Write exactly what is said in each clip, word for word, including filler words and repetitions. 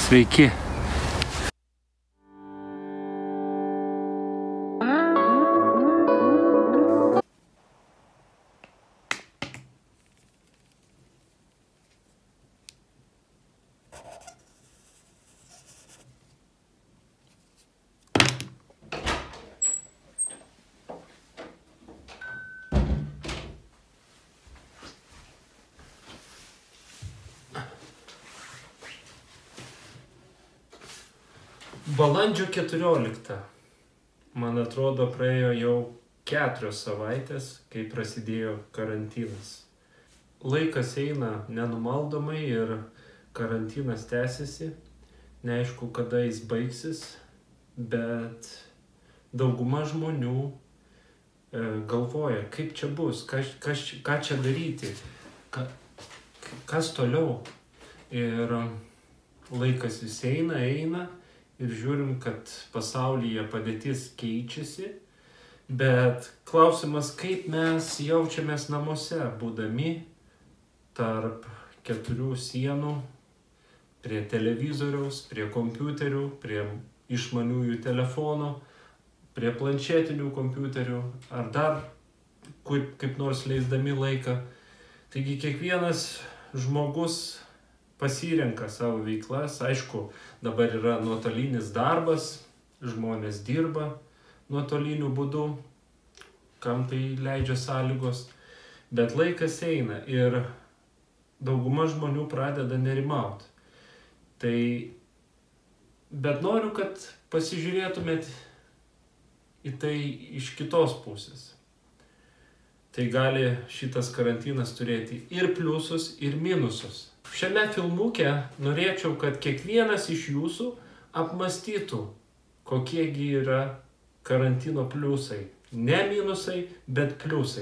Sveiki. Balandžio keturiolikta. Man atrodo, praėjo jau keturios savaitės, kai prasidėjo karantinas. Laikas eina nenumaldomai ir karantinas tęsiasi. Neaišku, kada jis baigsis, bet dauguma žmonių e, galvoja, kaip čia bus, kas, kas, ką čia daryti, ka, kas toliau. Ir laikas vis eina, eina. Ir žiūrim, kad pasaulyje padėtis keičiasi, bet klausimas, kaip mes jaučiamės namuose, būdami tarp keturių sienų, prie televizoriaus, prie kompiuterių, prie išmaniųjų telefonų, prie planšetinių kompiuterių, ar dar kaip, kaip nors leisdami laiką. Taigi kiekvienas žmogus pasirenka savo veiklas. Aišku, dabar yra nuotolinis darbas, žmonės dirba nuotoliniu būdu, kam tai leidžia sąlygos, bet laikas eina ir dauguma žmonių pradeda nerimauti. Tai, bet noriu, kad pasižiūrėtumėt į tai iš kitos pusės. Tai gali šitas karantinas turėti ir pliusus, ir minusus. Šiame filmuke norėčiau, kad kiekvienas iš jūsų apmąstytų, kokiegi yra karantino pliusai. Ne minusai, bet pliusai.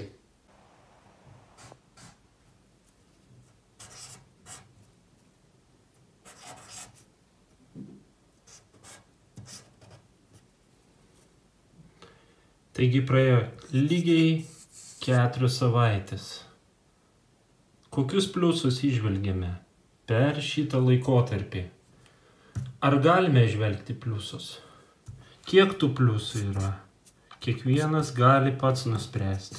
Taigi praėjo lygiai keturios savaitės. Kokius pliusus įžvelgėme per šitą laikotarpį? Ar galime žvelgti pliusus? Kiek tų pliusų yra? Kiekvienas gali pats nuspręsti.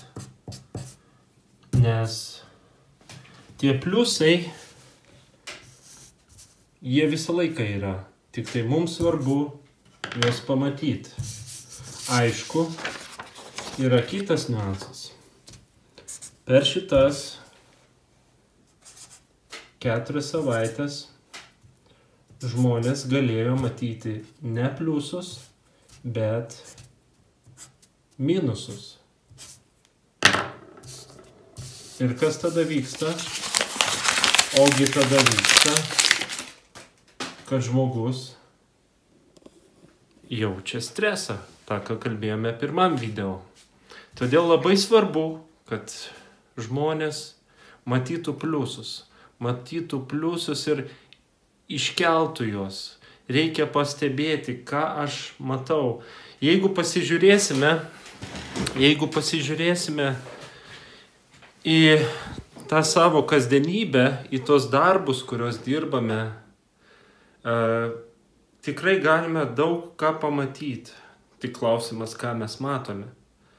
Nes tie pliusai, jie visą laiką yra. Tik tai mums svarbu juos pamatyti. Aišku, yra kitas niuansas. Per šitas keturias savaitės žmonės galėjo matyti ne pliusus, bet minusus. Ir kas tada vyksta? Ogi tada vyksta, kad žmogus jaučia stresą, tą, ką kalbėjome pirmam video. Todėl labai svarbu, kad žmonės matytų pliusus. matytų pliusus ir iškeltų juos. Reikia pastebėti, ką aš matau. Jeigu pasižiūrėsime, jeigu pasižiūrėsime į tą savo kasdienybę, į tos darbus, kuriuos dirbame, e, tikrai galime daug ką pamatyti. Tik klausimas, ką mes matome.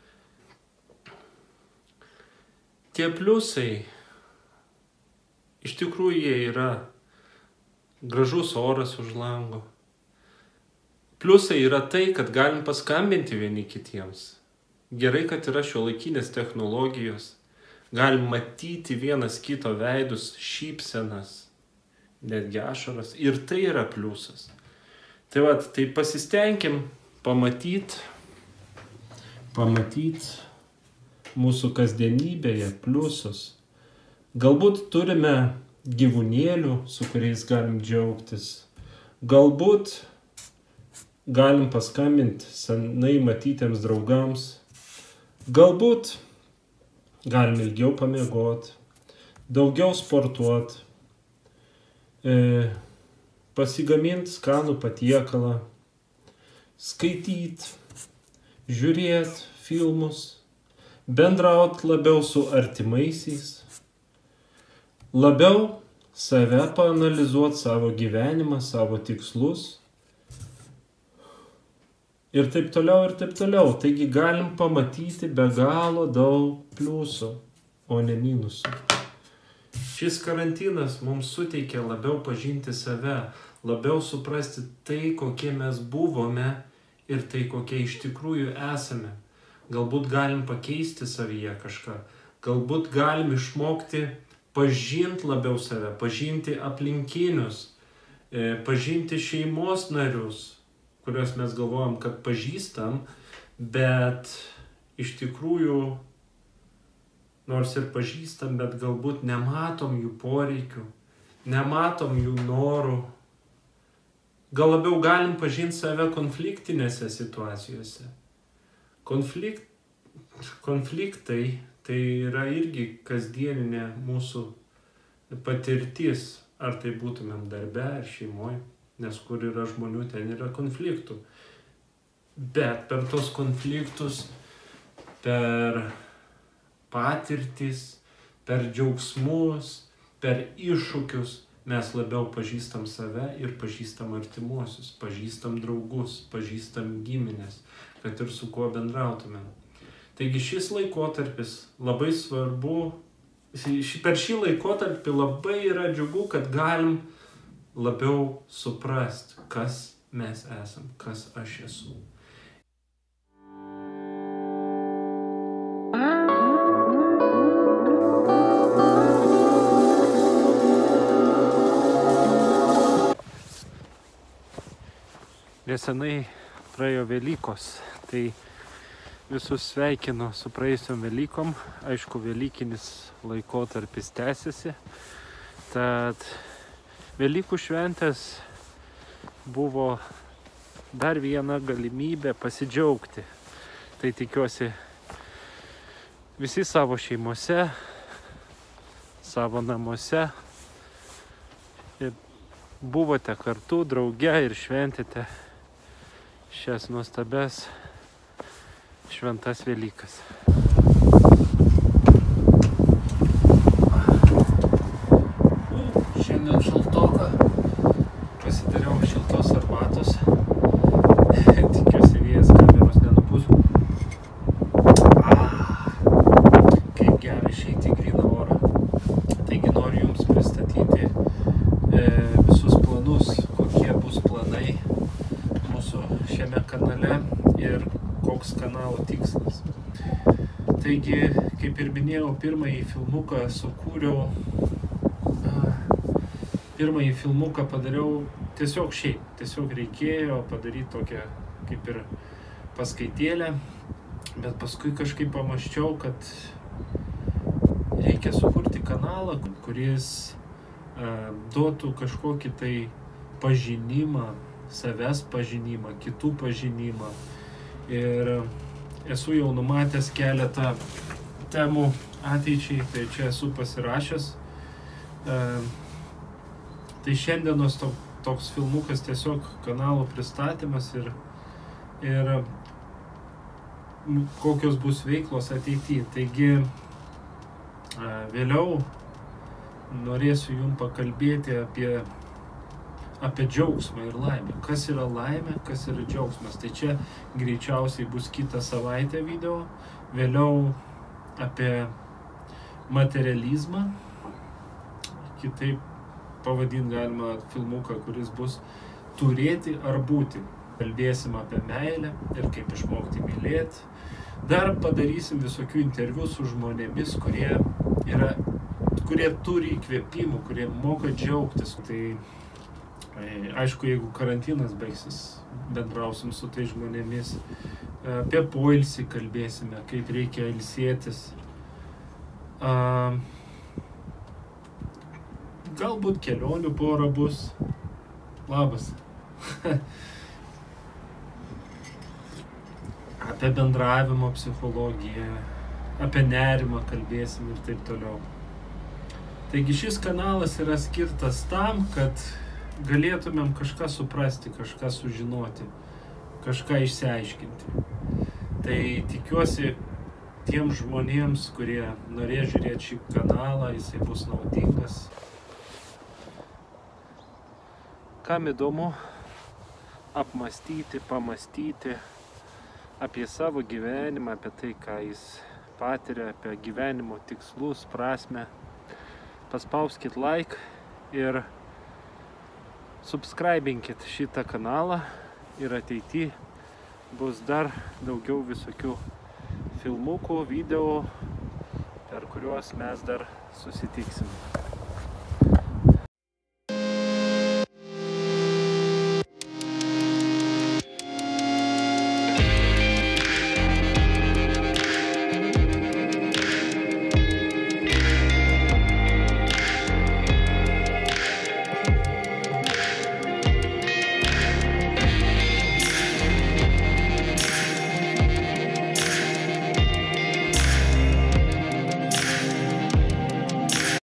Tie pliusai, iš tikrųjų jie yra gražus oras už lango. Pliusai yra tai, kad galim paskambinti vieni kitiems. Gerai, kad yra šiuolaikinės technologijos. Galim matyti vienas kito veidus, šypsenas, netgi ašaras. Ir tai yra pliusas. Tai va, tai pasistengim pamatyti, pamatyti mūsų kasdienybėje pliusus. Galbūt turime gyvūnėlių, su kuriais galim džiaugtis. Galbūt galim paskambinti senai matytiems draugams. Galbūt galim ilgiau pamiegoti, daugiau sportuoti, e, pasigaminti skanų patiekalą, skaityti, žiūrėti filmus, bendrauti labiau su artimaisiais, labiau save paanalizuoti, savo gyvenimą, savo tikslus. Ir taip toliau, ir taip toliau. Taigi galim pamatyti be galo daug pliusų, o ne minusų. Šis karantinas mums suteikia labiau pažinti save, labiau suprasti tai, kokie mes buvome ir tai, kokie iš tikrųjų esame. Galbūt galim pakeisti savyje kažką, galbūt galim išmokti pažinti labiau save, pažinti aplinkinius, pažinti šeimos narius, kuriuos mes galvojam, kad pažįstam, bet iš tikrųjų, nors ir pažįstam, bet galbūt nematom jų poreikių, nematom jų norų. Gal labiau galim pažinti save konfliktinėse situacijose. Konflikt, konfliktai tai yra irgi kasdieninė mūsų patirtis, ar tai būtumėm darbe ar šeimoje, nes kur yra žmonių, ten yra konfliktų. Bet per tos konfliktus, per patirtis, per džiaugsmus, per iššūkius mes labiau pažįstam save ir pažįstam artimuosius, pažįstam draugus, pažįstam giminės, kad ir su kuo bendrautumėm. Taigi šis laikotarpis labai svarbu, per šį laikotarpį labai yra džiugu, kad galim labiau suprasti, kas mes esam, kas aš esu. Nesenai praėjo Velykos, tai visus sveikinu su praėjusiom Velykom. Aišku, Velykinis laikotarpis tęsiasi. Tad Velykų šventės buvo dar viena galimybė pasidžiaugti. Tai tikiuosi visi savo šeimose, savo namuose ir buvote kartu drauge ir šventėte šias nuostabias šventas Velykas. Šiandien šaltoka, pasidariau šiltos arbatos. Tikiuosi vėjas kameros nenupūs. Ah, kaip gera išeiti į gryną orą. Taigi noriu jums pristatyti e, visus planus, kokie bus planai mūsų šiame kanale ir koks kanalo tikslas. Taigi, kaip ir minėjau, pirmąjį filmuką sukūriau, pirmąjį filmuką padariau tiesiog šiaip, tiesiog reikėjo padaryti tokią kaip ir paskaitėlę, bet paskui kažkaip pamąsčiau, kad reikia sukurti kanalą, kuris uh, duotų kažkokį tai pažinimą, savęs pažinimą, kitų pažinimą. Ir esu jau numatęs keletą temų ateičiai, tai čia esu pasirašęs. E, tai šiandienos to, toks filmukas tiesiog kanalo pristatymas ir, ir kokios bus veiklos ateityje. Taigi e, vėliau norėsiu jums pakalbėti apie apie džiaugsmą ir laimę. Kas yra laimė, kas yra džiaugsmas. Tai čia greičiausiai bus kitą savaitę video. Vėliau apie materializmą. Kitaip pavadinti galima filmuką, kuris bus turėti ar būti. Kalbėsim apie meilę ir kaip išmokti mylėti. Dar padarysim visokių interviu su žmonėmis, kurie, yra, kurie turi įkvėpimų, kurie moka džiaugtis. Tai aišku, jeigu karantinas baigsis, bendrausim su tai žmonėmis, apie poilsį kalbėsime, kaip reikia ilsėtis. Galbūt kelionių pora bus. Labas. Apie bendravimo psichologiją, apie nerimą kalbėsim ir taip toliau. Taigi šis kanalas yra skirtas tam, kad galėtumėm kažką suprasti, kažką sužinoti, kažką išsiaiškinti. Tai tikiuosi tiem žmonėms, kurie norės žiūrėti šį kanalą, jisai bus naudingas. kam įdomu apmąstyti, pamąstyti apie savo gyvenimą, apie tai, ką jis patiria, apie gyvenimo tikslus, prasmę, paspauskit like ir subscribinkit šitą kanalą ir ateityje bus dar daugiau visokių filmukų, video, per kuriuos mes dar susitiksim.